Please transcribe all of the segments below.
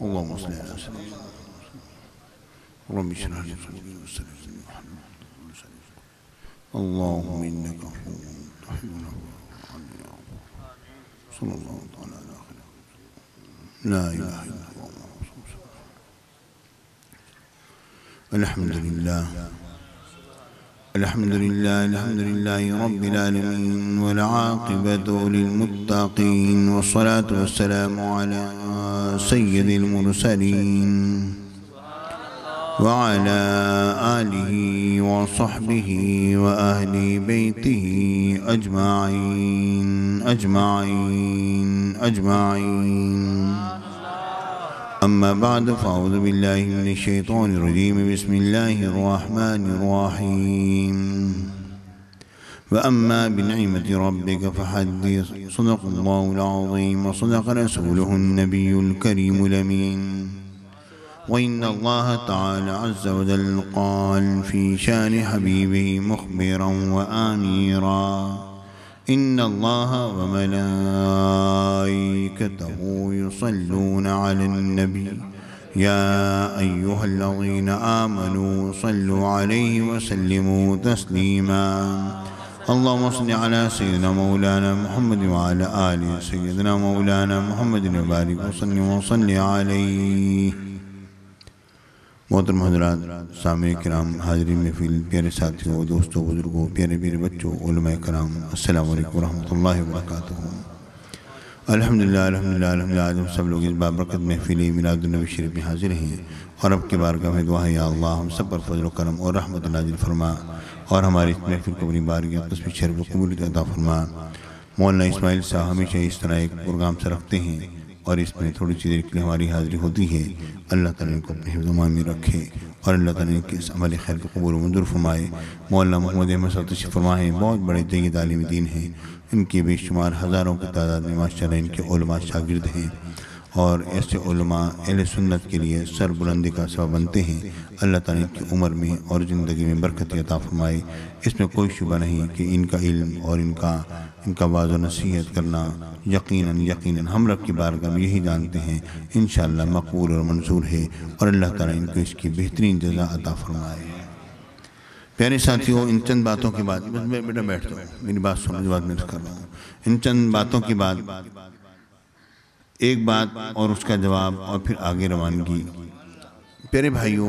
اللهم صل على سيدنا رب اشرح لي صدري ويسر لي امري اللهم انك عفو تحب العفو صلى الله تعالى على خير لا اله الا الله الحمد لله الحمد لله رب العالمين والعاقبة للمتقين والصلاة والسلام على سيد المرسلين وعلى آله وصحبه وأهل بيته أجمعين أما بعد فأعوذ بالله من الشيطان الرجيم بسم الله الرحمن الرحيم وأما بنعمة ربك فحدث صدق الله العظيم وصدق رسوله النبي الكريم الأمين وإن الله تعالى عز وجل قال في شان حبيبه مخبرا وآميرا إن الله وملائكته يصلون على النبي يا أيها الذين آمنوا صلوا عليه وسلموا تسليما اللهم صل على سيدنا مولانا محمد وعلى آل سيدنا مولانا محمد وبارك وسلم وصل عليه. محترم حضرات، سامعین کرام، حاضرین محفل، پیارے ساتھیوں، دوستوں، بزرگوں، پیارے پیارے بچوں، علماء کرام، السلام علیکم ورحمۃ اللہ وبرکاتہ. الحمدللہ آج ہم سب لوگ اس بابرکت محفل میلاد النبی شریف میں حاضر ہیں اور اب کی بارگاہ میں دعا ہے یا اللہ ہم سب پر فضل و کرم اور رحمت نازل فرما اور ہماری اس محفل کو اپنی بارگاہ قسم شرف و قبولیت عطا فرما. مولانا اسماعیل صاحب ہمیشہ اس طرح ایک پروگرام سے رکھتے ہیں اور اس میں تھوڑی سی دیر کے لیے ہماری حاضری ہوتی ہے. اللہ تعالیٰ کو اپنے حفظ و امان میں رکھے اور اللہ تعالیٰ کے اس عمل خیر کو قبول و منظور فرمائے. مولانا محمد احمد صاحب تشریف فرما ہیں، بہت بڑے جید عالم دین ہیں. ان کی بے شمار ہزاروں کی تعداد میں ماشاءاللہ ان کے علماء شاگرد ہیں اور ایسے علماء اہل سنت کے لیے سر بلندی کا سبب بنتے ہیں. اللہ تعالیٰ کی عمر میں اور زندگی میں برکت عطا فرمائے. اس میں کوئی شبہ نہیں کہ ان کا علم اور ان کا واعظ و نصیحت کرنا یقیناً ہم رب کی بارگاہ میں یہی جانتے ہیں انشاءاللہ مقبول اور منظور ہے اور اللہ تعالیٰ ان کو اس کی بہترین جزا عطا فرمائے. پیارے ساتھیوں، ان چند باتوں کے بعد بیٹا بیٹھ جاؤ، میری بات سنو جو بات میں کر رہا ہوں. ان چند باتوں کے بعد ایک بات اور اس کا جواب اور پھر آگے روانگی. پیارے بھائیوں،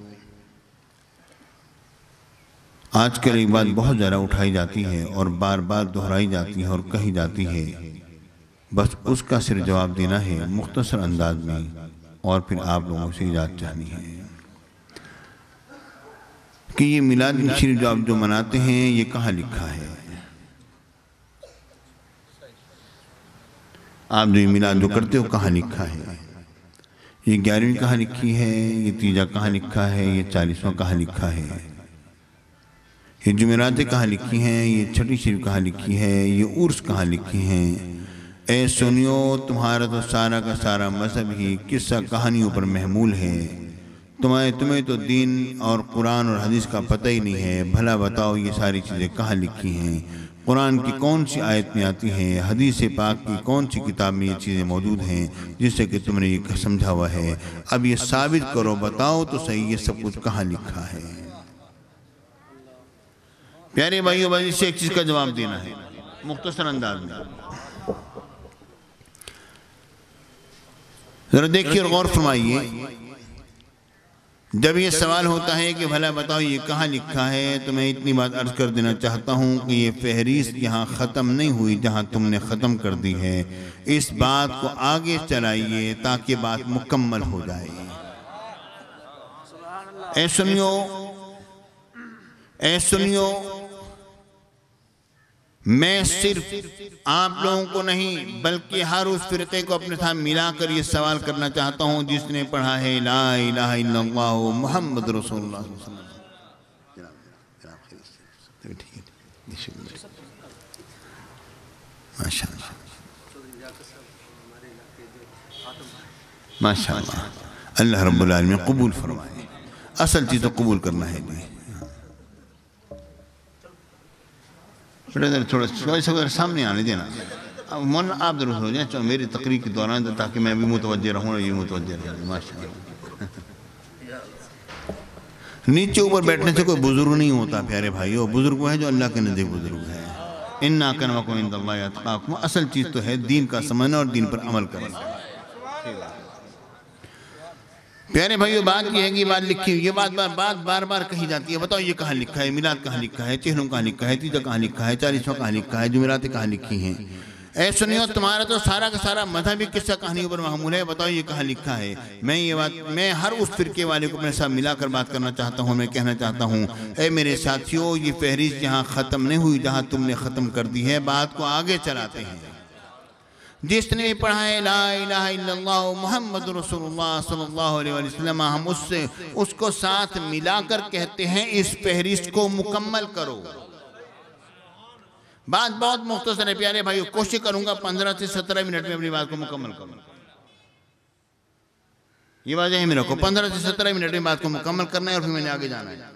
آج کل ایک بات بہت زیادہ اٹھائی جاتی ہے اور بار بار دہرائی جاتی ہے اور کہی جاتی ہے، بس اس کا صرف جواب دینا ہے مختصر انداز میں اور پھر آپ لوگوں سے اجازت چاہنی ہے کہ یہ میلاد شریف جو آپ جو مناتے ہیں یہ کہاں لکھا ہے؟ آپ جو یہ میلاد جو کرتے ہو کہاں لکھا ہے؟ یہ 11ویں کہاں لکھی ہے؟ یہ تیجا کہاں لکھا ہے؟ یہ 40واں کہاں لکھا ہے؟ یہ جمعراتیں کہاں لکھی ہیں؟ یہ چھٹی شریف کہاں لکھی ہے؟ یہ عرس کہاں لکھی ہیں؟ اے سنیو، تمہارا تو سارا کا سارا مذہب ہی قصہ کہانیوں پر محمول ہے. تمہیں تو دین اور قرآن اور حدیث کا پتہ ہی نہیں ہے. بھلا بتاؤ یہ ساری چیزیں کہاں لکھی ہیں؟ قرآن کی کون سی آیت میں آتی ہیں؟ حدیث پاک کی کون سی کتاب میں یہ چیزیں موجود ہیں جس سے کہ تم نے یہ سمجھا ہوا ہے؟ اب یہ ثابت کرو، بتاؤ تو صحیح یہ سب کچھ کہاں لکھا ہے؟ پیارے بھائیوں، بھائی سے ایک چیز کا جواب دینا ہے مختصر انداز میں. ذرا دیکھیے اور غور فرمائیے. جب یہ سوال ہوتا ہے کہ بھلا بتاؤ یہ کہاں لکھا ہے، تو میں اتنی بات عرض کر دینا چاہتا ہوں کہ یہ فہرست یہاں ختم نہیں ہوئی جہاں تم نے ختم کر دی ہے. اس بات کو آگے چلائیے تاکہ بات مکمل ہو جائے. اے سنیو، میں صرف آپ لوگوں کو نہیں بلکہ ہر اس فرقے کو اپنے ساتھ ملا کر یہ سوال کرنا چاہتا ہوں جس نے پڑھا ہے لا الہ الا اللہ محمد رسول اللہ صلی اللہ علیہ وسلم. ماشاءاللہ اللہ رب العالمین قبول فرمائے. اصل چیز تو قبول کرنا ہے. تھوڑا سامنے آنے دینا. مولانا آپ درست ہو جائیں میری تقریر کے دوران تاکہ میں بھی متوجہ رہوں اور یہ متوجہ رہوں. ماشاء اللہ. نیچے اوپر بیٹھنے سے کوئی بزرگ نہیں ہوتا پیارے بھائیو. بزرگ وہ ہے جو اللہ کے نزدیک بزرگ ہے. اِنَّ أَكْرَمَكُمْ عِندَ اللَّهِ أَتْقَاكُمْ. اصل چیز تو ہے دین کا سمجھنا اور دین پر عمل کرنا. پیارے بھائیو بات یہ ہے کہ بات لکھی ہوئی یہ بات بار بار کہی جاتی ہے. بتاؤ یہ کہاں لکھا ہے؟ میلاد کہاں لکھا ہے؟ چہروں کہاں لکھا ہے؟ تیجا کہاں لکھا ہے؟ 40واں کہاں لکھا ہے؟ جمعراتیں کہاں لکھی ہیں؟ اے سنیو تمہارا تو سارا کا سارا مذہبی قصہ کہانیوں پر محمول ہے. بتاؤ یہ کہاں لکھا ہے؟ میں ہر اس فرقے والے کو اپنے ساتھ ملا کر بات کرنا چاہتا ہوں. میں کہنا چاہتا ہوں اے میرے ساتھیو یہ فہرست جہاں ختم نہیں ہوئی جہاں تم نے ختم کر دی ہے بات کو آگے چلاتے ہیں. جس نے پڑھا ہے لا الہ الا اللہ محمد رسول اللہ صلی اللہ علیہ وسلم ہم اس کو ساتھ ملا کر کہتے ہیں اس فہرست کو مکمل کرو. بات بہت مختصر ہے پیارے بھائیو. کوشش کروں گا 15 سے 17 منٹ میں اپنی بات کو مکمل کروں. یہ بات ہے میرے کو 15 سے 17 منٹ میں بات کو مکمل کرنا ہے اور پھر میں نے آگے جانا ہے.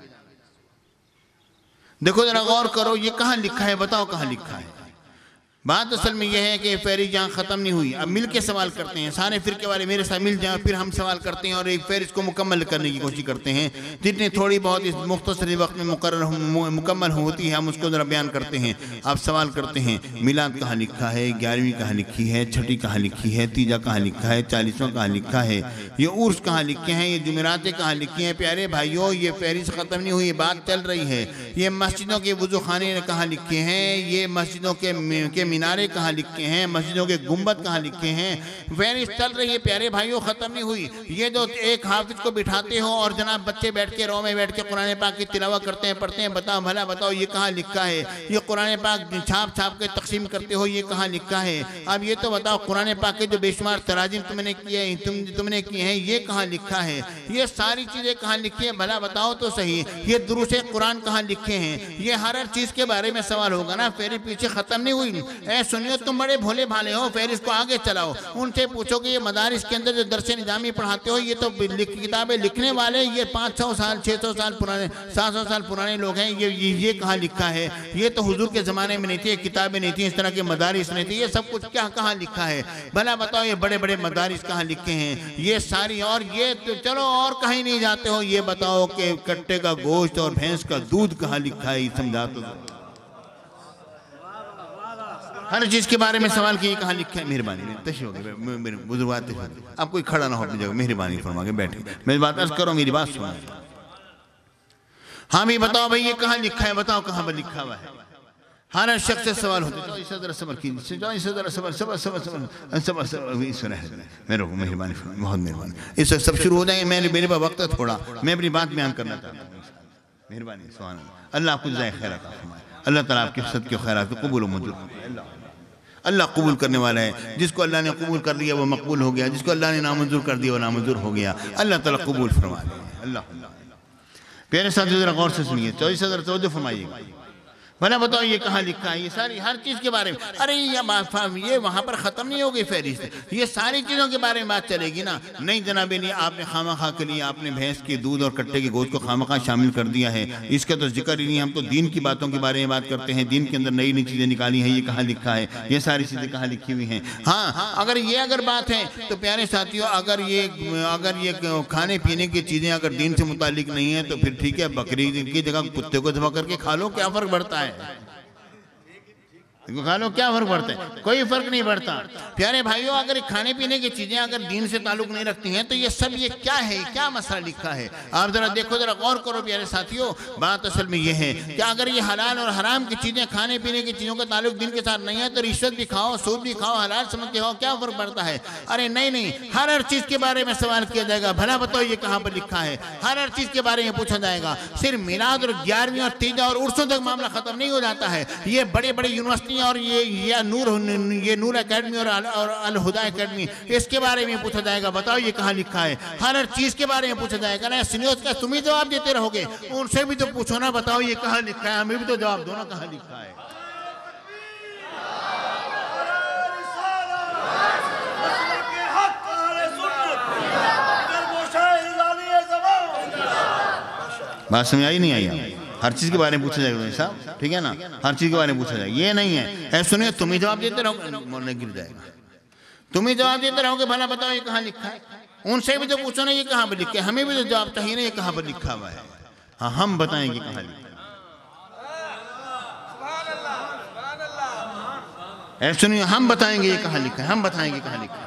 دیکھو ذرا غور کرو یہ کہاں لکھا ہے؟ بتاؤ کہاں لکھا ہے؟ بات اصل میں یہ ہے کہ فہرست جہاں ختم نہیں ہوئی. اب مل کے سوال کرتے ہیں سارے فرقے والے میرے ساتھ مل جائیں پھر ہم سوال کرتے ہیں اور ایک فہرست کو مکمل کرنے کی کوشش کرتے ہیں. جتنی تھوڑی بہت اس مختصر وقت میں مکمل ہوتی ہے ہم اس کو ذرا بیان کرتے ہیں. آپ سوال کرتے ہیں میلاد کہاں لکھا ہے؟ 11ویں کہاں لکھی ہے؟ 6ٹھی کہاں لکھی ہے؟ تیجا کہاں لکھا ہے؟ 40واں کہاں لکھا ہے؟ یہ عرس کہاں لکھے ہیں؟ یہ جمعراتیں کہاں لکھی ہیں؟ پیارے بھائیو یہ فہرست ختم نہیں ہوئی بات چل رہی ہے. یہ مسجدوں کے وضو خانے کہاں لکھے ہیں؟ یہ مسجدوں کے مینارے کہاں لکھے ہیں؟ مسجدوں کے گنبد کہاں لکھے ہیں؟ فہرست چل رہی ہے پیارے بھائیوں ختم نہیں ہوئی. یہ جو ایک حافظ کو بٹھاتے ہو اور جناب بچے بیٹھ کے رو میں بیٹھ کے قرآن پاک کی تلاوت کرتے ہیں پڑھتے ہیں بتاؤ بھلا بتاؤ یہ کہاں لکھا ہے؟ یہ قرآن پاک چھاپ کے تقسیم کرتے ہو یہ کہاں لکھا ہے؟ اب یہ تو بتاؤ قرآن پاک کے جو بے شمار تراجم تم نے کیے ہیں یہ کہاں لکھا ہے؟ یہ ساری چیزیں کہاں لکھی ہیں بھلا بتاؤ تو صحیح. یہ دروس قرآن کہاں لکھے ہیں؟ یہ ہر چیز کے بارے میں سوال ہوگا نا. فہرست پیچھے ختم نہیں ہوئی. اے سنیو تم بڑے بھولے بھالے ہو فہرست کو آگے چلاؤ. ان سے پوچھو کہ یہ مدارس کے اندر جو درس نظامی پڑھاتے ہو یہ تو کتابیں لکھنے والے یہ 500 سال 600 سال پرانے 700 سال پرانے لوگ ہیں. یہ کہاں لکھا ہے؟ یہ تو حضور کے زمانے میں نہیں تھی کتابیں نہیں تھیں اس طرح کے مدارس نہیں تھے. یہ سب کچھ کہاں لکھا ہے بھلا بتاؤ؟ یہ بڑے بڑے مدارس کہاں لکھے ہیں؟ یہ ساری اور یہ تو چلو اور کہیں نہیں جاتے ہو. یہ بتاؤ کہ کٹے کا گوشت اور بھینس کا دودھ کہاں لکھا ہے؟ سمجھا تو ہر چیز کے بارے میں سوال کیے کہاں لکھا ہے؟ مہربانی تشریف ہوگی بزرگات آپ کوئی کھڑا نہ ہو اپنی جگہ مہربانی فرما کے بیٹھے میری بات عرض کرو میری بات سنو. ہاں بھی بتاؤ بھائی یہ کہاں لکھا ہے؟ بتاؤ کہاں پر لکھا ہوا ہے؟ ہر شخص سے سوال ہوتا ہے. اس طرح صبر کیجیے میرے کو مہربانی فرما بہت مہربانی. اس وقت سب شروع ہو جائیں گے. میرے پاس وقت ہے تھوڑا میں اپنی بات بیان کرنا چاہتا ہوں. مہربانی سبحان اللہ. اللہ آپ کو جزائے خیرات فرمائے. اللہ تعالیٰ آپ کے صدقے کے خیرات کو قبول و منظور فرمائے. اللہ قبول کرنے والا ہے. جس کو اللہ نے قبول کر لیا وہ مقبول ہو گیا. جس کو اللہ نے نامنظور کر دیا وہ نامنظور ہو گیا. اللہ تعالیٰ قبول فرما لے. اللہ پیارے ساتھ ذرا غور سے سنیے 24 ذرا توجہ فرمائیے. بھلا بتاؤ یہ کہاں لکھا ہے؟ یہ ساری ہر چیز کے بارے میں. ارے یہ وہاں پر ختم نہیں ہوگی فہرست. یہ ساری چیزوں کے بارے میں بات چلے گی نا. نہیں جناب نہیں آپ نے خواہ کے لیے آپ نے بھینس کے دودھ اور کٹے کے گوشت کو خواہ شامل کر دیا ہے. اس کا تو ذکر ہی نہیں. ہم تو دین کی باتوں کے بارے میں بات کرتے ہیں. دین کے اندر نئی نئی چیزیں نکالی ہیں. یہ کہاں لکھا ہے؟ یہ ساری چیزیں کہاں لکھی ہوئی ہیں؟ ہاں اگر بات ہے تو پیارے ساتھیوں اگر یہ کھانے پینے کی چیزیں اگر دین سے متعلق نہیں ہیں تو پھر ٹھیک ہے بکری کی جگہ کتے کو ذبح کر کے کھا لو. کیا فرق پڑتا ہے؟ کھا لو کیا فرق پڑتا ہے؟ کوئی فرق نہیں پڑتا. پیارے بھائیوں اگر کھانے پینے کی چیزیں اگر دین سے تعلق نہیں رکھتی ہیں تو یہ سب یہ کیا ہے؟ کیا مسئلہ لکھا ہے؟ آپ ذرا دیکھو ذرا غور کرو پیارے ساتھیوں. بات اصل میں یہ ہے کہ اگر یہ حلال اور حرام کی چیزیں کھانے پینے کی چیزوں کا تعلق دین کے ساتھ نہیں ہے تو رشوت بھی کھاؤ سود بھی کھاؤ حلال سمجھ کے کھاؤ. کیا فرق پڑتا ہے؟ ارے نہیں ہر چیز کے بارے میں سوال کیا جائے گا. بھلا بتاؤ یہ کہاں پر لکھا ہے؟ ہر چیز کے بارے میں پوچھا جائے گا. صرف میلاد اور 11ویں اور تیجا اور عرسوں تک معاملہ ختم نہیں ہو جاتا ہے. یہ بڑے بڑے یونیورسٹیاں اور یہ نور اکیڈمی اور الہدا اکیڈمی اس کے بارے میں پوچھا جائے گا. بتاؤ یہ کہاں لکھا ہے؟ ہر چیز کے بارے میں پوچھا جائے گا. نا سنیوز کا تم ہی جواب دیتے رہو گے. ان سے بھی تو پوچھو نا. بتاؤ یہ کہاں لکھا ہے؟ ہمیں بھی تو جواب دو نا کہاں لکھا ہے. بات سمجھ آئی نہیں آئی؟ ہر چیز کے بارے میں پوچھا جائے گا صاحب، ٹھیک ہے نا، ہر چیز کے بارے میں پوچھا جائے گا، یہ نہیں ہے اے سنیے تم ہی جواب دیتے رہو، مولانا گر جائے گا، تم ہی جواب دیتے رہو کہ بھلا بتاؤ یہ کہاں لکھا ہے، ان سے بھی تو پوچھو نا یہ کہاں پر لکھا ہے، ہمیں بھی تو جواب چاہیے نا یہ کہاں پر لکھا ہوا ہے، ہاں ہم بتائیں گے کہاں لکھا ہے، اے سنیے ہم بتائیں گے یہ کہاں لکھا ہے، ہم بتائیں گے کہاں لکھا ہے،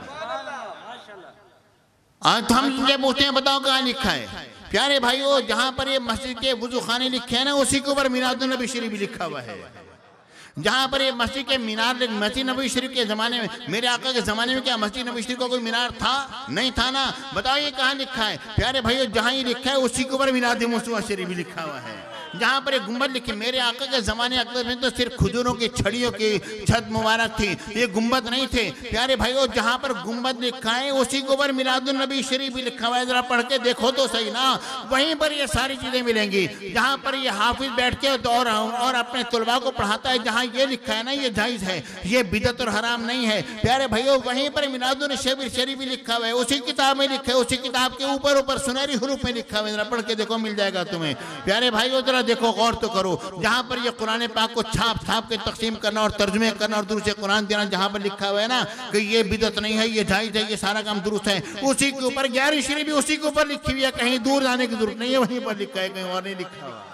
آج تو ہم یہ پوچھتے ہیں بتاؤ کہاں لکھا ہے، پیارے بھائیو جہاں پر یہ مسجد کے وضو خانے لکھے ہیں نا اسی کے اوپر میلاد النبی شریف بھی لکھا ہوا ہے، جہاں پر یہ مسجد کے مینار، مسجد نبوی شریف کے زمانے میں، میرے آقا کے زمانے میں کیا مسجد نبوی شریف کا کوئی مینار تھا؟ نہیں تھا نا، بتاؤ یہ کہاں لکھا ہے، پیارے بھائیو جہاں یہ لکھا ہے اسی کے اوپر میلاد مصطفیٰ شریف بھی لکھا ہوا ہے، جہاں پر ایک گنبد لکھی، میرے آقا کے زمانے اکثر میں تو صرف کھجوروں کی چھڑیوں کی چھت مبارک تھی، یہ گنبد نہیں تھے، پیارے بھائیو جہاں پر گنبد لکھا ہے اسی کے اوپر میلاد النبی شریف بھی لکھا ہوا ہے، ذرا پڑھ کے دیکھو تو صحیح نا، وہیں پر یہ ساری چیزیں ملیں گی، جہاں پر یہ حافظ بیٹھ کے اور اپنے طلباء کو پڑھاتا ہے، جہاں یہ لکھا ہے نا یہ جائز ہے، یہ بدعت اور حرام نہیں ہے، پیارے بھائیو وہیں پر میلاد النبی شریف بھی لکھا ہوا ہے، اسی کتاب میں لکھا ہے، اسی کتاب کے اوپر سنہری حروف میں لکھا ہوا ہے، ذرا پڑھ کے دیکھو مل جائے گا تمہیں، پیارے بھائیو ذرا دیکھو غور تو کرو، جہاں پر یہ قرآن پاک کو چھاپ کے تقسیم کرنا اور ترجمے کرنا اور دروس قرآن دینا، جہاں پر لکھا ہوا ہے نا کہ یہ بدعت نہیں ہے، یہ جائز ہے، یہ سارا کام درست ہے، اسی کے اوپر 11 شریف بھی اسی کے اوپر لکھی ہوئی ہے، کہیں دور جانے کی ضرورت نہیں ہے، وہیں پر لکھا ہے، کہیں اور نہیں لکھا ہوا۔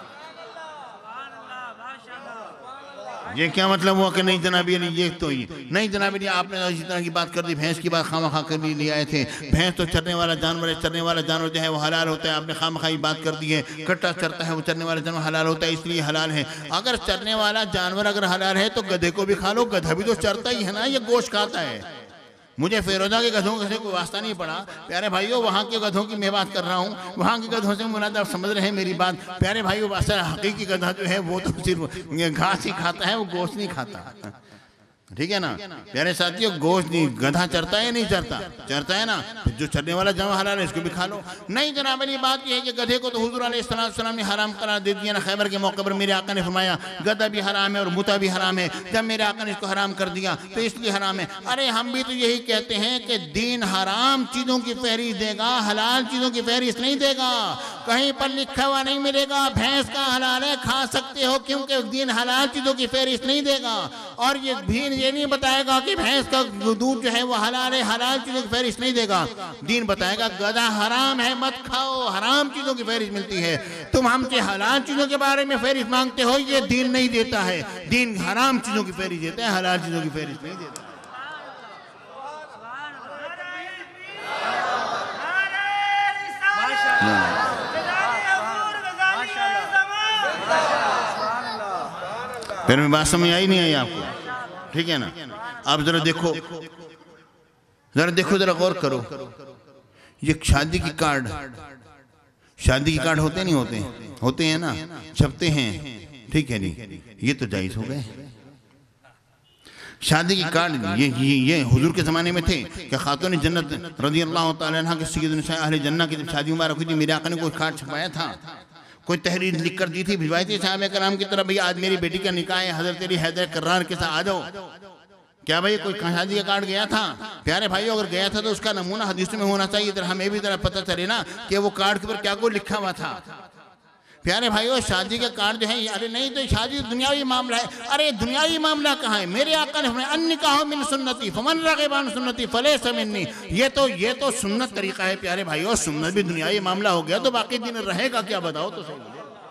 یہ کیا مطلب ہوا کہ نہیں جناب علی یہ تو ہی نہیں جناب علی آپ نے اسی طرح کی بات کر دی، بھینس کی بات خواہ مخواہ کر لی آئے تھے، بھینس تو چرنے والا جانور ہے، چرنے والا جانور جو ہے وہ حلال ہوتا ہے، آپ نے خواہ مخواہ بات کر دی ہے، کٹا چرتا ہے وہ چرنے والا جانور حلال ہوتا ہے اس لیے حلال ہے، اگر چرنے والا جانور اگر حلال ہے تو گدھے کو بھی کھا لو، گدھا بھی تو چرتا ہی ہے نا، یہ گوشت کھاتا ہے، مجھے فیروزہ کے گدھوں سے کوئی واسطہ نہیں پڑا، پیارے بھائیو وہاں کے گدھوں کی میں بات کر رہا ہوں، وہاں کے گدھوں سے مراد آپ سمجھ رہے ہیں میری بات، پیارے بھائیو اصل حقیقی گدھا جو ہے وہ تو صرف گھاس ہی کھاتا ہے، وہ گوشت نہیں کھاتا، ٹھیک ہے نا، پیارے ساتھیو گوشت نہیں، گدھا چرتا ہے نہیں چرتا، چرتا ہے نا، جو چرنے والا جانور حلال ہے اس کو بھی کھا لو، نہیں جناب علی بات یہ ہے کہ گدھے کو تو حضور علیہ السلام نے حرام قرار دے دیا نا، خیبر کے موقع پر میرے آقا نے فرمایا گدھا بھی حرام ہے اور متا بھی حرام ہے، جب میرے آقا نے اس کو حرام کر دیا تو اس لیے حرام ہے، ارے ہم بھی تو یہی کہتے ہیں کہ دین حرام چیزوں کی فہرست دے گا، حلال چیزوں کی فہرست نہیں دے گا، کہیں پر لکھا ہوا نہیں ملے گا بھینس کا حلال ہے کھا سکتے ہو، کیونکہ دین حلال چیزوں کی فہرست نہیں دے گا، اور یہ دین یہ نہیں بتائے گا کہ بھینس کا دودھ جو ہے وہ حلال ہے، حلال چیزوں کی فہرست نہیں دے گا، دین بتائے گا گدھا حرام ہے مت کھاؤ، حرام چیزوں کی فہرست ملتی ہے، تم ہم سے حلال چیزوں کے بارے میں فہرست مانگتے ہو، یہ دین نہیں دیتا ہے، دین حرام چیزوں کی فہرست دیتا ہے، حلال چیزوں کی فہرست نہیں دیتا ہے۔ پھر میں بات سمجھ آئی نہیں آئی آپ کو، ٹھیک ہے نا، آپ ذرا دیکھو ذرا غور کرو، یہ شادی کی کارڈ ہوتے نہیں ہوتے ہیں نا، چھپتے ہیں، ٹھیک ہے نہیں، یہ تو جائز ہو گئے، شادی کی کارڈ یہ حضور کے زمانے میں تھے کہ خاتون جنت رضی اللہ تعالیٰ عنہ کے سید نساء اہل جنہ کی جب شادی مبارک ہوئی تھی، میرے آقا نے کوئی کارڈ چھپایا تھا، کوئی تحریر لکھ کر دی تھی، بھجوائی تھی صحابہ کرام کی طرف، بھئی آج میری بیٹی کا نکاح ہے، حضرت علی حیدر کرار کے ساتھ آ جاؤ، کیا بھئی کوئی شادی کا کارڈ گیا تھا؟ پیارے بھائیو اگر گیا تھا تو اس کا نمونہ حدیث میں ہونا چاہیے، ہمیں بھی ذرا پتہ چلے نا کہ وہ کارڈ کے پر کیا کوئی لکھا ہوا تھا، پیارے بھائیو شادی کا کارڈ جو ہے، ارے نہیں تو شادی دنیاوی معاملہ ہے، ارے دنیاوی معاملہ کہاں ہے، میرے آقا نے فرمایا النکاح من سنتی فمن رغب عن سنتی فلیس منی، یہ تو سنت طریقہ ہے پیارے بھائیو، سنت بھی دنیاوی معاملہ ہو گیا تو باقی دن رہے گا کیا بتاؤ تو صحیح،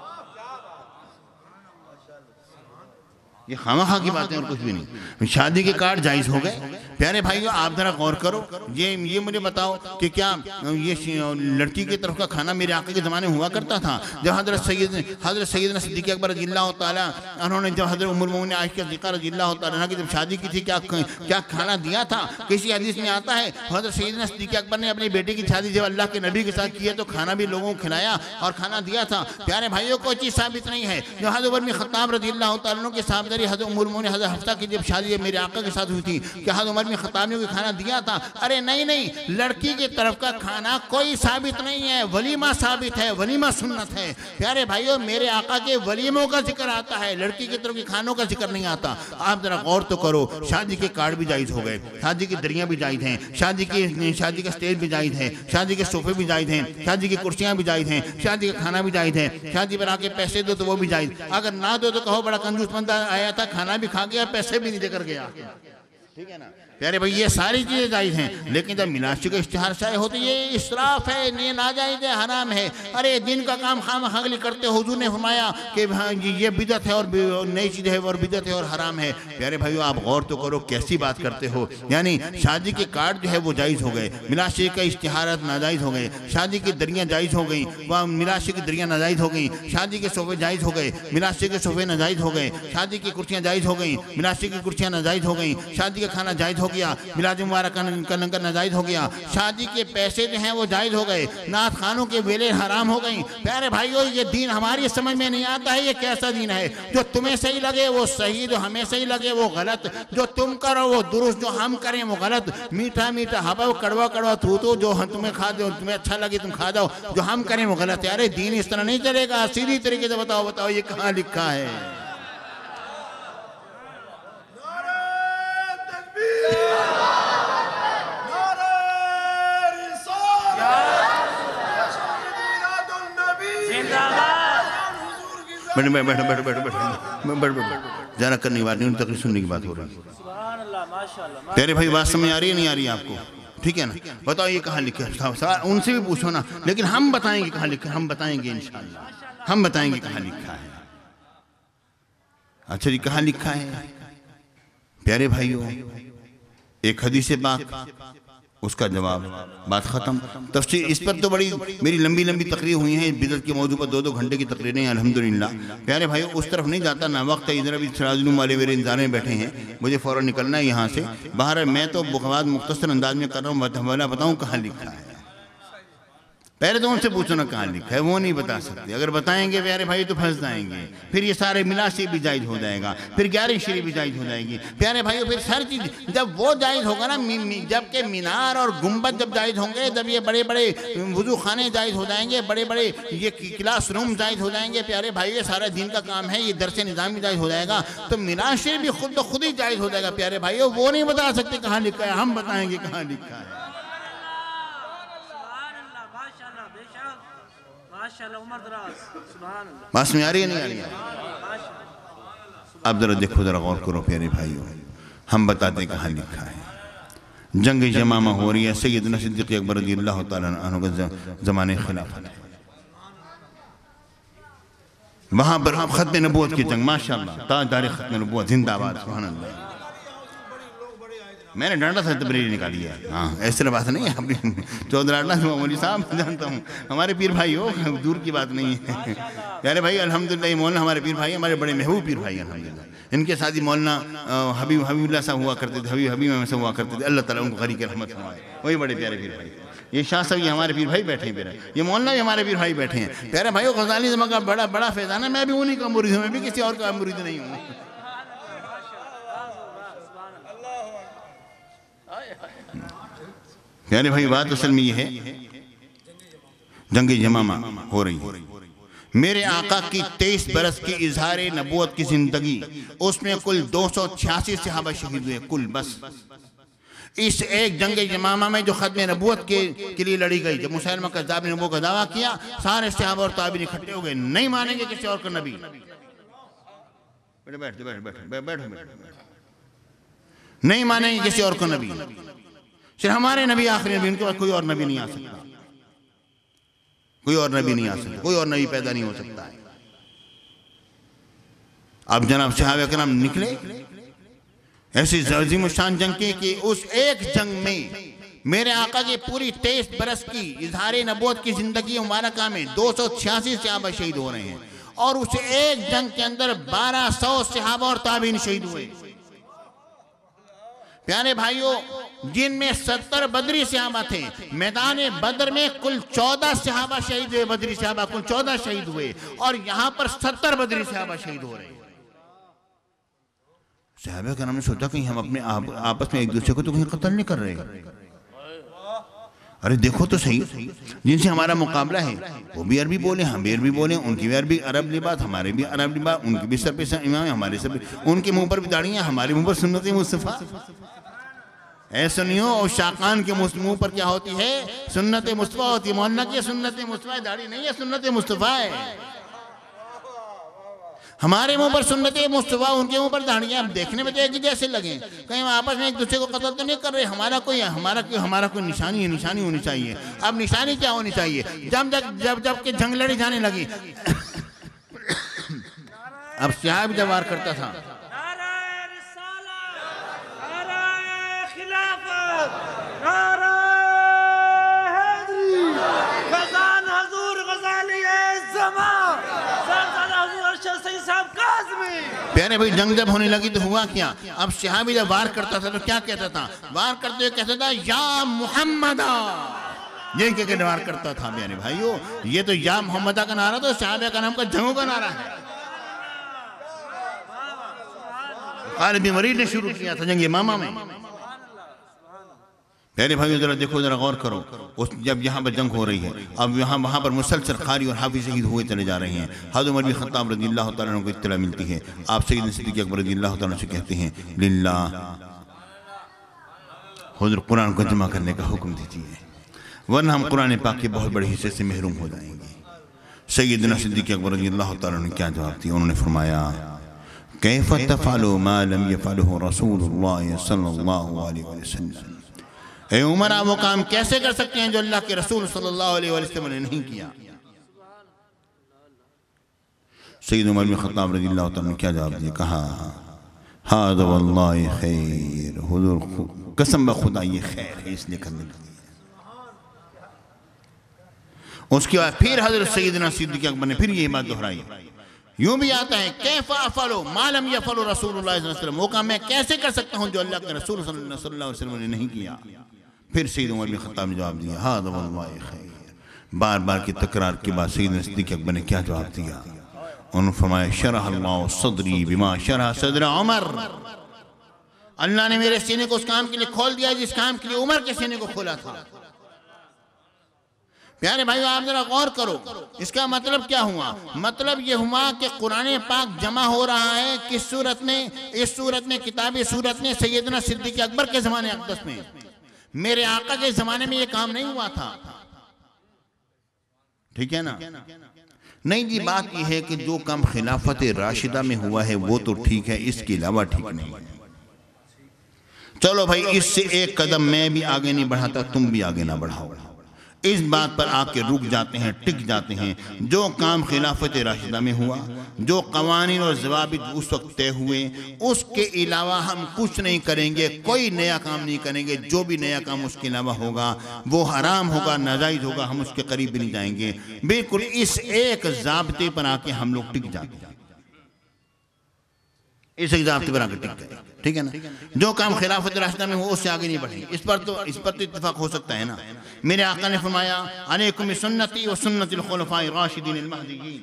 یہ خامخواہ کی باتیں اور کچھ بھی نہیں، شادی کے کارڈ جائز ہو گئے، پیارے بھائیو آپ ذرا غور کرو، یہ مجھے بتاؤ کہ کیا یہ لڑکی کی طرف کا کھانا میرے آقا کے زمانے ہوا کرتا تھا، جب حضرت سیدنا صدیق اکبر رضی اللہ تعالیٰ انہوں نے جب حضرت ام المؤمنین عائشہ صدیقہ رضی اللہ تعالیٰ کی جب شادی کی تھی کیا کھانا دیا تھا، کسی حدیث میں آتا ہے حضرت سیدنا صدیق اکبر نے اپنی بیٹی کی شادی جب اللہ کے نبی کے ساتھ کی ہے تو کھانا بھی لوگوں کو کھلایا اور کھانا دیا تھا، پیارے بھائیو کوئی چیز ثابت نہیں ہے، جو حضرت عمر بن خطاب رضی اللہ تعالیٰ کے صاحب کری حضرت ام المؤمنین حضرت حفصہ کی جب شادی میرے آقا کے ساتھ ہوئی تھی کہ حضرت عمر بن خطاب نے کوئی کھانا دیا تھا؟ ارے نہیں، لڑکی کی طرف کا کھانا کوئی ثابت نہیں ہے، ولیمہ ثابت ہے، ولیمہ سنت ہے۔ پیارے بھائیو میرے آقا کے ولیموں کا ذکر آتا ہے، لڑکی کی طرف کے کھانوں کا ذکر نہیں آتا۔ آپ ذرا غور تو کرو، شادی کے کارڈ بھی جائز ہو گئے، شادی کی دریاں بھی جائز ہیں، شادی کا سٹیج بھی جائز ہے، شادی کے صوفے بھی جائز ہیں، شادی کی کرسیاں بھی جائز ہیں، شادی کا کھانا بھی جائز ہے، شادی پر آ کے پیسے دو تو وہ بھی جائز، اگر نہ دو تو کہو بڑا کنجوس بندہ آیا تھا، کھانا بھی کھا گیا پیسے بھی نہیں دے کر گیا، ٹھیک ہے نا؟ پیارے بھائی یہ ساری چیزیں جائز ہیں، لیکن جب میلاد کا اشتہار شائع ہوتے یہ اسراف ہے، یہ ناجائز ہے، حرام ہے۔ ارے دین کا کام خواہ کرتے، حضور نے فرمایا کہ یہ بدعت ہے اور نئی چیز ہے اور بدعت ہے اور حرام ہے۔ پیارے بھائیو آپ غور تو کرو کیسی بات کرتے ہو، یعنی شادی کے کارڈ جو ہے وہ جائز ہو گئے، میلاد شریف کا اشتہارات ناجائز ہو گئے، شادی کی دریاں جائز ہو گئیں، میلاد شریف کی دریاں ناجائز ہو گئیں، شادی کے صوفے جائز ہو گئے، میلاد شریف کے صوفے ناجائز ہو گئے، شادی کی کرسیاں جائز ہو گئیں، میلاد شریف کی کرسیاں ناجائز ہو گئیں، شادی کا کھانا جائز ہو گیا، میلاد مبارک کا لنگر ناجائز ہو گیا، شادی کے پیسے جو ہیں وہ جائز ہو گئے، نعت خانوں کے ویلے حرام ہو گئیں۔ پیارے بھائیو یہ دین ہماری سمجھ میں نہیں آتا ہے، یہ کیسا دین ہے؟ جو تمہیں صحیح لگے وہ صحیح، جو ہمیں صحیح لگے وہ غلط، جو تم کرو وہ درست، جو ہم کریں وہ غلط، میٹھا میٹھا ہوا کڑوا کڑوا تھوتو، جو تمہیں کھا دو تمہیں اچھا لگے تم کھا جاؤ، جو ہم کریں وہ غلط ہے۔ ارے دین اس طرح نہیں چلے گا، سیدھی طریقے سے بتاؤ یہ کہاں لکھا ہے؟ بیٹھو زیادہ کرنے کی بات نہیں، تقریر سننے کی بات ہو رہی ہے۔ پیارے بھائی بات سمجھ آ رہی ہے نہیں آ رہی ہے آپ کو؟ ٹھیک ہے نا؟ بتاؤ یہ کہاں لکھا ہے؟ ان سے بھی پوچھو نا، لیکن ہم بتائیں گے کہاں لکھا ہے، ہم بتائیں گے انشاءاللہ، ہم بتائیں گے کہاں لکھا ہے۔ اچھا جی کہاں لکھا ہے؟ پیارے بھائیو ایک حدیث پاک، اس کا جواب، بات ختم۔ تفسیر اس پر تو بڑی میری لمبی تقریر ہوئی ہیں، بدعت کے موضوع پر 2 گھنٹے کی تقریریں ہیں الحمدللہ۔ پیارے بھائیو اس طرف نہیں جاتا، نہ وقت ہے، ادھر ابھی سراج والے میرے انتظار میں بیٹھے ہیں، مجھے فوراً نکلنا ہے یہاں سے باہر۔ میں تو بات مختصر انداز میں کر رہا ہوں، حوالہ بتاؤں کہاں لکھا ہے؟ پہلے تو ان سے پوچھو نا کہاں لکھا ہے، وہ نہیں بتا سکتے، اگر بتائیں گے پیارے بھائی تو پھنس جائیں گے، پھر یہ سارے میلاد شریف بھی جائز ہو جائے گا، پھر 11 شریف بھی جائز ہو جائے گی۔ پیارے بھائیو پھر ہر چیز جب وہ جائز ہوگا نا، جب کہ مینار اور گنبد جب جائز ہوں گے، جب یہ بڑے بڑے وضو خانے جائز ہو جائیں گے، بڑے بڑے یہ کلاس روم جائز ہو جائیں گے، پیارے بھائیو یہ سارا دین کا کام ہے، یہ درس نظام بھی جائز ہو جائے گا، تو میلاد شریف بھی خود بخود ہی جائز ہو جائے گا۔ پیارے بھائیو وہ نہیں بتا سکتے کہاں لکھا ہے، ہم بتائیں گے کہاں لکھا ہے۔ بات میں آ رہی ہے نہیں آ رہی ہے؟ اب ذرا دیکھو، ذرا غور کرو پیارے بھائیو، ہم بتاتے کہاں لکھا ہے۔ جنگ یمامہ ہو رہی ہے، سیدنا صدیق اکبر رضی اللہ تعالیٰ عنہ کا زمانے خلافت ہے، وہاں پر ختم نبوت کی جنگ، ماشاءاللہ تاجدار ختم نبوت زندہ باد، سبحان اللہ۔ میں نے ڈانٹا تھا تبریری نکالی ہے، ہاں ایس طرح بات نہیں ہے، اپنی چودھری ڈانٹا تھا مولوی صاحب جانتا ہوں، ہمارے پیر بھائی ہو، دور کی بات نہیں ہے۔ پیارے بھائی الحمدللہ یہ مولانا ہمارے پیر بھائی، ہمارے بڑے محبوب پیر بھائی الحمدللہ، ان کے ساتھ ہی مولانا حبیب اللہ صاحب ہوا کرتے تھے، حبیب میں سے ہوا کرتے تھے، اللہ تعالیٰ ان کو غریق رحمت فرمائے، وہی بڑے پیارے پیر بھائی۔ یہ شاہ صاحب یہ ہمارے پیر بھائی بیٹھے ہیں، پیارے یہ مولانا بھی ہمارے پیر بھائی بیٹھے ہیں۔ پیارے بھائیو غزالی زمان کا بڑا فیضان ہے، میں بھی انہی کا مرید ہوں، میں بھی کسی اور کا مرید نہیں ہوں۔ پیارے بھائی بات اصل میں یہ ہے، جنگ یمامہ ہو رہی ہے، میرے آقا کی 23 برس کی اظہار نبوت کی زندگی، اس میں کل 286 صحابہ شہید ہوئے، کل بس اس ایک جنگ یمامہ میں جو ختم نبوت کے لیے لڑی گئی، جب مسیلمہ کذاب نے نبوت کا دعویٰ کیا، سارے صحابہ اور تابعین اکٹھے ہو گئے، نہیں مانیں گے کسی اور کا نبی۔ نہیں مانیں گے کسی اور کا نبی، صرف ہمارے نبی آخری نبی، ان کے بعد کوئی اور نبی نہیں آ سکتا، کوئی اور نبی نہیں آ سکتا، کوئی اور نبی پیدا نہیں ہو سکتا ہے۔ اب جناب صحابہ کرام نکلے ایسی عظیم الشان جنگ کی کہ اس ایک جنگ میں میرے آقا کی پوری 23 برس کی اظہار نبوت کی زندگی مبارکہ میں 286 صحابہ شہید ہو رہے ہیں، اور اس ایک جنگ کے اندر 1200 صحابہ اور تابعین شہید ہوئے۔ پیارے بھائیو جن میں 70 بدری صحابہ تھے، میدان بدر میں کل 14 صحابہ شہید ہوئے، بدری صحابہ کل 14 شہید ہوئے، اور یہاں پر 70 بدری صحابہ شہید ہو رہے ہیں۔ صحابہ کرام نے سوچا کہیں ہم اپنے آپس میں ایک دوسرے کو تو کہیں قتل نہیں کر رہے. ارے دیکھو تو صحیح، جن سے ہمارا مقابلہ ہے وہ بھی عربی بولے، ہم بھی عربی بولے، ان کی بھی عربی عرب لباس، ہمارے بھی عرب لباس، ان کی بھی سر پہ امام ہے، ہمارے سر پہ، ان کے منہ پر بھی داڑیاں، ہمارے منہ پر سنت مصطفیٰ. اے سنیو، اور شاقان کے منہ پر کیا ہوتی ہے؟ سنت مصطفیٰ ہوتی ہے. مولانا کی سنت مصطفیٰ داڑھی نہیں ہے، سنت مصطفیٰ ہے. ہمارے منہ پر سنت مصطفیٰ، ان کے منہ پر داڑیاں. اب دیکھنے میں تو ایک جیسے لگیں، کہیں آپس میں ایک دوسرے کو قتل تو نہیں کر رہے. ہمارا کوئی نشانی ہونی چاہیے. اب نشانی کیا ہونی چاہیے؟ جب کہ جنگ لڑی جانے لگی، اب صحابہ جب وار کرتا تھا، پیارے بھائی جنگ جب ہونے لگی تو ہوا کیا؟ اب صحابی جب وار کرتا تھا تو کیا کہتا تھا؟ وار کرتے ہوئے کہتا تھا یا محمدہ، یہ کہہ کے وار کرتا تھا. پیارے بھائیو، یہ تو یا محمدہ کا نعرہ تو صحابہ کا نام کا جنگوں کا نعرہ ہے. خالد بن ولید نے شروع کیا تھا جنگ یمامہ میں. پیارے بھائیو ذرا دیکھو، ذرا غور کرو. جب یہاں پر جنگ ہو رہی ہے، اب وہاں پر مسلسل قاری اور حافظ شہید ہوئے چلے جا رہے ہیں. حضرت عمر بن خطاب رضی اللہ تعالیٰ عنہ کو اطلاع ملتی ہے. آپ سیدنا صدیق اکبر رضی اللہ تعالیٰ عنہ سے کہتے ہیں للہ، حضور قرآن کو جمع کرنے کا حکم دیجیے، ورنہ ہم قرآن پاک کے بہت بڑے حصے سے محروم ہو جائیں گے. سیدنا صدیق اکبر رضی اللہ تعالیٰ عنہ نے کیا جواب دیا؟ انہوں نے فرمایا کیف تفعل ما لم يفعله رسول اللہ صلی اللہ علیہ وسلم. اے عمر، آپ وہ کام کیسے کر سکتے ہیں جو اللہ کے رسول صلی اللہ علیہ وسلم نے نہیں کیا؟ سید عمر بن خطاب رضی اللہ تعالیٰ نے کیا جواب دیا؟ کہا ھذا واللہ خیر، حضور قسم بخدا یہ خیر ہے، اس لیے کرنے لگی. اس کے بعد پھر حضرت سیدنا صدیق اکبر نے پھر یہ بات دہرائی. یوں بھی آتا ہے کیف افعل ما لم یفعل رسول اللہ صلی اللہ علیہ وسلم، وہ کام میں کیسے کر سکتا ہوں جو اللہ کے رسول صلی اللہ علیہ وسلم نے نہیں کیا. پھر سید عمر بن خطاب نے جواب دیا ھذا واللہ خیر. بار بار کی تکرار کے بعد سیدنا صدیق اکبر نے کیا جواب دیا؟ انہوں نے فرمایا شرح اللہ صدری بما شرح صدر عمر، اللہ نے میرے سینے کو اس کام کے لیے کھول دیا جس کام کے لیے عمر کے سینے کو کھولا تھا. پیارے بھائیو آپ ذرا غور کرو، اس کا مطلب کیا ہوا؟ مطلب یہ ہوا کہ قرآن پاک جمع ہو رہا ہے کس صورت میں؟ اس صورت میں، کتابی صورت میں، سیدنا صدیق اکبر کے زمانے اقدس میں. میرے آقا کے زمانے میں یہ کام نہیں ہوا تھا. ٹھیک ہے نا؟ نہیں جی، بات یہ ہے کہ جو کام خلافت راشدہ میں ہوا ہے وہ تو ٹھیک ہے، اس کے علاوہ ٹھیک نہیں ہے. چلو بھائی، اس سے ایک قدم میں بھی آگے نہیں بڑھاتا، تم بھی آگے نہ بڑھاؤ. اس بات پر آ کے رک جاتے ہیں، ٹک جاتے ہیں. جو کام خلافت راشدہ میں ہوا، جو قوانین اور ضوابط اس وقت طے ہوئے، اس کے علاوہ ہم کچھ نہیں کریں گے، کوئی نیا کام نہیں کریں گے. جو بھی نیا کام اس کے علاوہ ہوگا وہ حرام ہوگا، ناجائز ہوگا، ہم اس کے قریب بھی نہیں جائیں گے. بالکل اس ایک ضابطے پر آ کے ہم لوگ ٹک جاتے ہیں، اس ایک ضابطے پر آ کے ٹک گئے. ٹھیک ہے نا؟ جو کام خلافت راشدہ میں ہو اس سے آگے نہیں بڑھیں. اس پر تو اتفاق ہو سکتا ہے نا. میرے آقا نے فرمایا علیکم سنتی و سنت الخلفاء الراشدین المہدیین.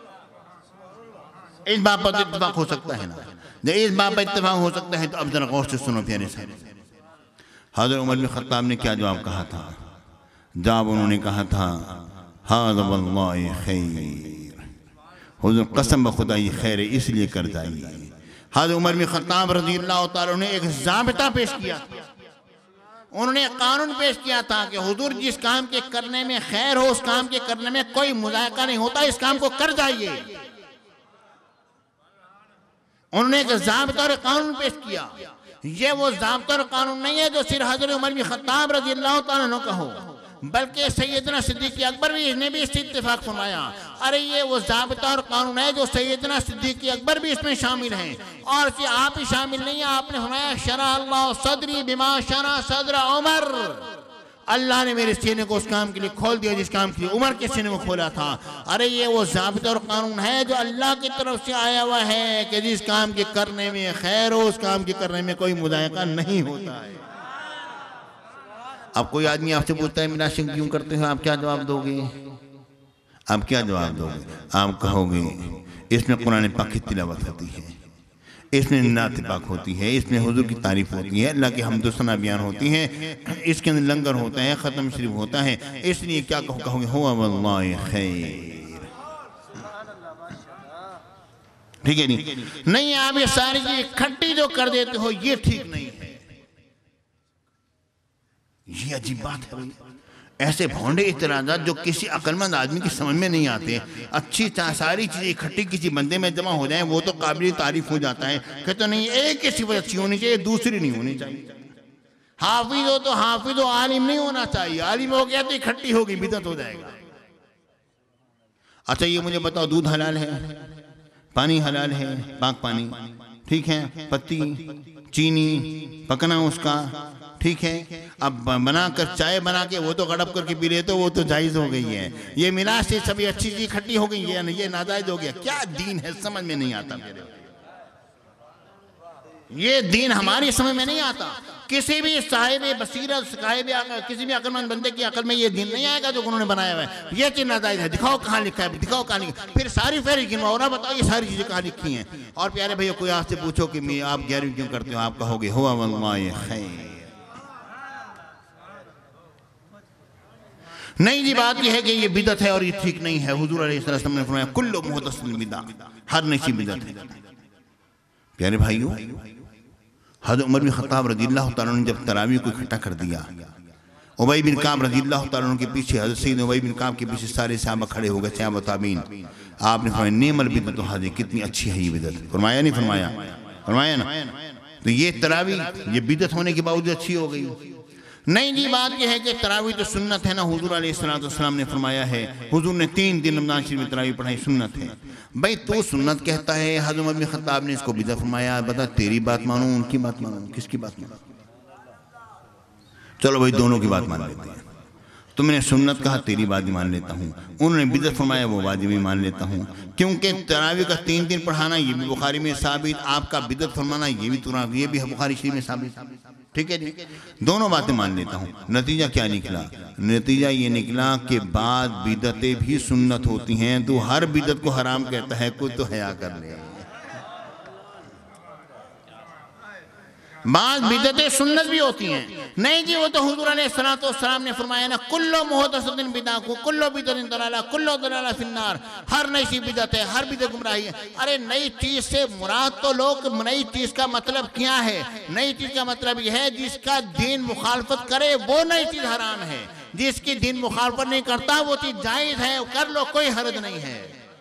اس بات پر اتفاق ہو سکتا ہے نا. جب اس بات پر اتفاق ہو سکتا ہے تو اب ذرا غور سے سنو پیارے صاحب. حضرت عمر بن خطاب نے کیا جواب کہا تھا؟ جواب انہوں نے کہا تھا ھذا واللہ خیر، حضور قسم بخدا یہ خیر ہے، اس لیے کر جائیے. حضرت عمر بن خطاب رضی اللہ تعالیٰ نے ایک ضابطہ پیش کیا، انہوں نے قانون پیش کیا تھا کہ حضور جس کام کے کرنے میں خیر ہو، اس کام کے کرنے میں کوئی مذائقہ نہیں ہوتا، اس کام کو کر جائیے. انہوں نے ایک ضابطہ اور قانون پیش کیا. یہ وہ ضابطہ اور قانون نہیں ہے جو صرف حضرت عمر بن خطاب رضی اللہ تعالیٰ عنہ کا ہو، بلکہ سیدنا صدیق اکبر نے بھی اس سے اتفاق فرمایا. ارے یہ وہ ضابطہ اور قانون ہے جو سیدنا صدیق اکبر بھی اس میں شامل ہیں، اور اسے آپ ہی شامل نہیں ہیں. آپ نے فرمایا شرح اللہ صدری بما شرح صدر عمر، اللہ نے میرے سینے کو اس کام کے لیے کھول دیا جس کام کے لیے عمر کے سینے کو کھولا تھا. ارے یہ وہ ضابطہ اور قانون ہے جو اللہ کی طرف سے آیا ہوا ہے کہ جس کام کے کرنے میں خیر ہو، اس کام کے کرنے میں کوئی مذائقہ نہیں ہوتا ہے. اب کوئی آدمی آپ سے پوچھتا ہے میرا شک کیوں کرتے ہیں، آپ کیا جواب دو گے؟ آپ کیا جواب دو گے؟ آپ کہو گے اس میں قرآن پاک کی تلاوت ہوتی ہے، اس میں نعت پاک ہوتی ہے، اس میں حضور کی تعریف ہوتی ہے، اللہ کی حمد و ثنا بیان ہوتی ہیں، اس کے اندر لنگر ہوتا ہے، ختم شریف ہوتا ہے، اس لیے کیا کہو گے ہوا واللہ خیر، ٹھیک ہے نہیں آپ یہ ساری چیزیں کھٹی جو کر دیتے ہو یہ ٹھیک نہیں ہے، یہ عجیب بات ہے۔ ایسے بھونڈے اعتراضات جو کسی عقل مند آدمی کی سمجھ میں نہیں آتے، اچھی ساری چیزیں اکٹھی کسی بندے میں جمع ہو جائیں وہ تو قابل تعریف ہو جاتا ہے، کہتے نہیں ایک ہی صفت اچھی ہونی چاہیے دوسری نہیں ہونی چاہیے، حافظ ہو تو حافظ و عالم نہیں ہونا چاہیے، عالم ہو گیا تو اکٹھی ہوگی بدعت ہو جائے گا۔ اچھا یہ مجھے بتاؤ دودھ حلال ہے، پانی حلال ہے، پاک پانی ٹھیک ہے، پتی چینی پکنا اس کا ٹھیک ہے، اب بنا کر چائے بنا کے وہ تو گڑپ کر کے پی لیتے وہ تو جائز ہو گئی ہے، یہ ملا سے سبھی اچھی چیز کھٹی ہو گئی ہے، یہ ناجائز ہو گیا، کیا دین ہے سمجھ میں نہیں آتا میرے، یہ دین ہماری سمجھ میں نہیں آتا، کسی بھی صاحب بصیرت کسی بھی عقل مند بندے کی عقل میں یہ دین نہیں آئے گا جو انہوں نے بنایا ہوا ہے، یہ چیز ناجائز ہے، دکھاؤ کہاں لکھا ہے، دکھاؤ کہاں لکھا ہے، پھر ساری فہرست گنواؤ اور بتاؤ یہ ساری چیزیں کہاں لکھی ہیں، اور پیارے بھائیو کوئی آپ سے پوچھو کہ آپ گیروی کیوں کرتے ہو، آپ کہو گے ہوا واللہ خیر، نہیں جی بات یہ ہے کہ یہ بدعت ہے اور یہ ٹھیک نہیں ہے، حضور علیہ السلام نے فرمایا کل محدث بدعہ، ہر نئی چیز بدعت ہے۔ پیارے بھائیو حضرت عمر بن خطاب رضی اللہ تعالیٰ نے جب تراویح کو اکٹھا کر دیا، ابی بن کعب رضی اللہ تعالیٰ عنہ کے پیچھے، حضرت سیدنا ابی بن کعب کے پیچھے سارے صحابہ کھڑے ہو گئے، صحابہ تابعین، آپ نے فرمایا نعم البدعۃ ھذہ، کتنی اچھی ہے یہ بدعت، فرمایا نہیں فرمایا، فرمایا نا، تو یہ تراویح یہ بدعت ہونے کے باوجود اچھی ہو گئی، نہیں جی بات یہ ہے کہ تراویح تو سنت ہے نا، حضور علیہ السلام نے فرمایا ہے، حضور نے 3 دن رمضان شریف میں تراویح پڑھائی سنت ہے، بھئی تو سنت کہتا ہے، حضرت عمر بن خطاب نے اس کو بدعت فرمایا، بتا تیری بات مانوں ان کی بات مانوں، کس کی بات مانوں، چلو بھئی دونوں کی بات مان لیتے ہیں، تم نے سنت کہا تیری بات بھی مان لیتا ہوں، انہوں نے بدعت فرمایا وہ بات بھی مان لیتا ہوں، کیونکہ تراویح کا 3 دن پڑھانا یہ بھی بخاری میں ثابت، آپ کا بدعت فرمانا یہ بھی بخاری شریف میں ثابت، ٹھیک ہے جی، دونوں باتیں مان لیتا ہوں، نتیجہ کیا نکلا، نتیجہ یہ نکلا کہ بعض بدعتیں بھی سنت ہوتی ہیں، تو ہر بدعت کو حرام کہتا ہے، کوئی تو حیا کر لے، بعض بدعتیں سنت بھی ہوتی ہیں، نہیں جی وہ تو حضور علیہ السلام نے فرمایا نا کل محدثۃ بدعۃ کل بدعۃ ضلالہ کل ضلالہ فی النار، ہر نئی چیز بدعت ہے، ہر بدعت گمراہی ہے، ارے نئی چیز سے مراد تو لوگ نئی چیز کا مطلب کیا ہے، نئی چیز کا مطلب یہ ہے جس کا دین مخالفت کرے وہ نئی چیز حرام ہے، جس کی دین مخالفت نہیں کرتا وہ چیز جائز ہے، کر لو کوئی حرج نہیں ہے،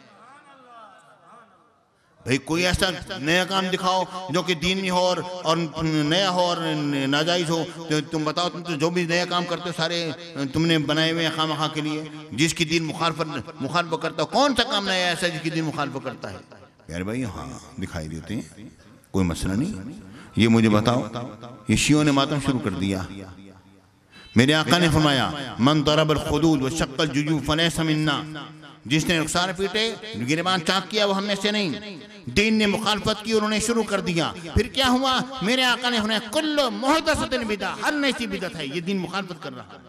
بھئی کوئی ایسا نیا کام دکھاؤ جو کہ دین میں ہو اور نیا ہو اور ناجائز ہو، تو تم بتاؤ تم جو بھی نیا کام کرتے ہو سارے تم نے بنائے ہوئے ہیں خواہ کے لیے، جس کی دین مخالفت کرتا ہو، کون سا کام نیا ایسا جس کی دین مخالفت کرتا ہے، یار بھئی ہاں دکھائی دیتے ہیں، کوئی مسئلہ نہیں، یہ مجھے بتاؤ، یہ شیعوں نے ماتم شروع کر دیا، میرے آقا نے فرمایا من ضرب الخدود وشق الجیوب فلیس منا، جس نے رخسار پیٹے گریبان چاک کیا وہ ہم میں سے نہیں، دین نے مخالفت کی انہوں نے شروع کر دیا، پھر کیا ہوا، میرے آقا نے فرمایا کل محدثۃ بدعۃ، ہر نئی چیز بدعت ہے، یہ دین مخالفت کر رہا ہے،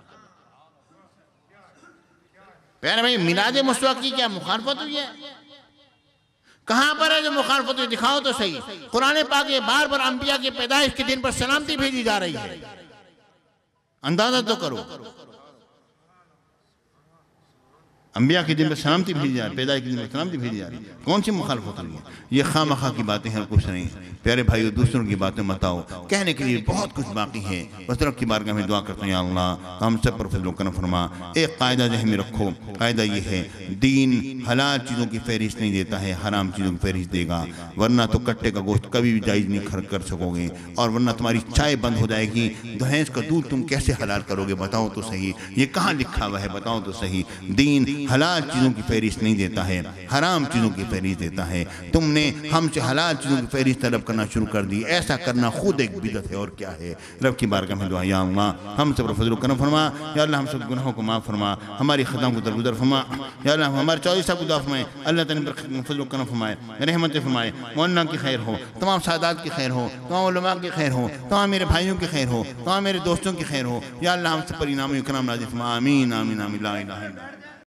پیارے بھائی میلاد مصطفیٰ کی کیا مخالفت ہوئی ہے، کہاں پر ہے جو مخالفت ہوئی، دکھاؤ تو صحیح، قرآن پاک کے بار بار انبیاء کی پیدائش کے دن پر سلامتی بھیجی جا رہی ہے، اندازہ تو کرو، انبیاء کے دن پر سلامتی بھیجی جا رہی ہے، پیدائش کے دن پر سلامتی بھیجی جا رہی ہے، کون سی مخالفت ہوئی ہے، یہ خواہ مخواہ کی باتیں ہیں، کچھ نہیں، پیارے بھائیو دوسروں کی باتیں مت آؤ، کہنے کے لیے بہت کچھ باقی ہے، بس رب کی بارگاہ میں دعا کرتا ہوں یا اللہ ہم سب پر فضل و کرم فرما، ایک قاعدہ ذہن میں رکھو، قاعدہ یہ ہے دین حلال چیزوں کی فہرست نہیں دیتا ہے، حرام چیزوں کی فہرست دے گا، ورنہ تو کٹے کا گوشت کبھی بھی جائز نہیں کر سکو گے، اور ورنہ تمہاری چائے بند ہو جائے گی، بھینس کا دودھ تم کیسے حلال کرو گے، بتاؤ تو صحیح، یہ کہاں لکھا ہوا ہے، بتاؤ تو صحیح، دین حلال چیزوں کی فہرست نہیں دیتا ہے، حرام چیزوں کی فہرست دیتا ہے، تم نے ہم سے حلال چیزوں کی فہرست طلب کرنا شروع کر دی، ایسا کرنا خود ایک بدعت ہے اور کیا ہے، رب کی بارگاہ میں دعا یا اللہ ہم سب پر فضل و کرم فرما، یا اللہ ہم سب گناہوں کو معاف فرما، ہماری خطاؤں کو درگزر فرما، یا اللہ ہمارے چودھری صاحب کو دعا فرمائے، اللہ تعالیٰ پر فضل و کرم فرمائے، رحمت فرمائے، مولانا کی خیر ہو، تمام سادات کی خیر ہو، تمام علماء کی خیر ہو، تمام میرے بھائیوں کی خیر ہو، تمام میرے دوستوں کی خیر ہو، یا اللہ ہم سب پر انعام و اکرام نازل فرما، آمین آمین آمین لا الہ الا اللہ۔